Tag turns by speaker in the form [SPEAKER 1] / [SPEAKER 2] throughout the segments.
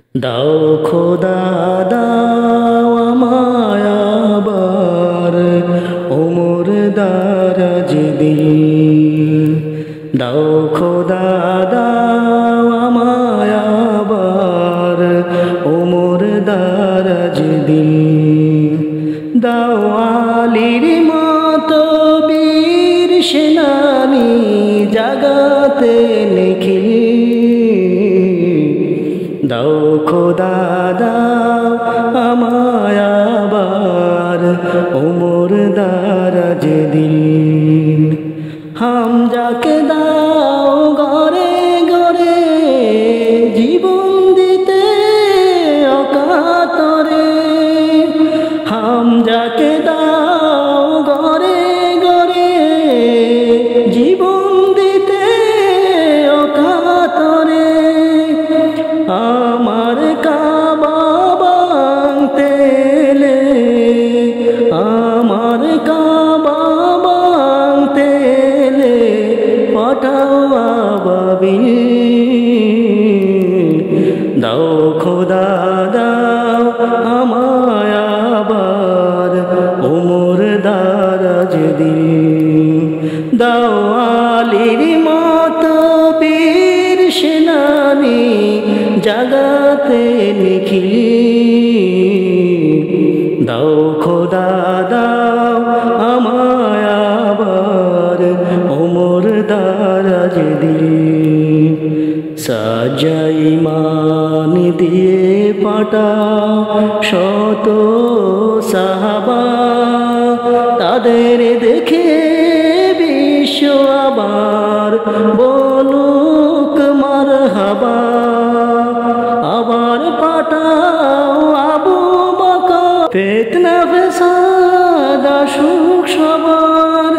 [SPEAKER 1] দাও খোদা দাও আমায় আবার ওমর দারাজ দিল। দাও খোদা দাও আমায় আবার ওমর দারাজ দিল। দাও আলীর মতো বীর সেনানী জাগাতে নিখিল। দাও খোদা দাও আমায় আবার ওমর দারাজ দিল। হামজাকে দাও ঘরে ঘরে জীবন দিতে অকাতরে। হামজাকে দাও ঘরে ঘরে জীবন দিতে অকাতরে। আমার কাবা ভাঙতে এলে, আমার কাবা ভাঙতে এলে পাঠাও আবাবিল। দাও খোদা দাও আমায় আবার ওমর দারাজ দিল। দাও আলীর মতো বীর সেনানী জাগাতে নিখিল। দাও খোদা দাও আমায় আবার ওমর দারাজ দিল। সাজাই মান দিয়ে পাঠাও শত সাহাবা, তাদের দেখে বিশ্ব আবার বলুক মারহাবা। আবার পাঠাও আবু বকর, ফিতনা ফাসাদ আসুক সবার,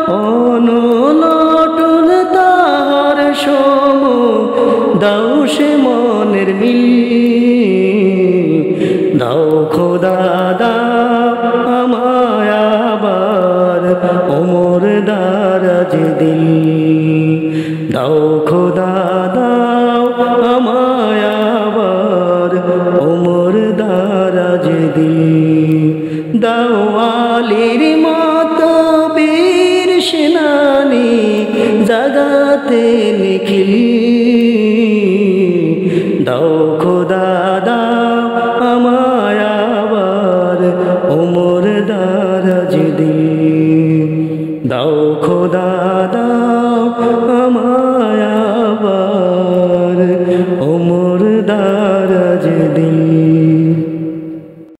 [SPEAKER 1] অনলটন তাহার সম দাও সে মনের মিল। দাও খোদা দাও আমায় আবার ওমর দারাজ দিল। দাও খোদা দাও আমায় আবার ওমর দারাজ দিল। দাও আলীর মতো বীর সেনানী জাগাতে নিখিল। দাও খোদা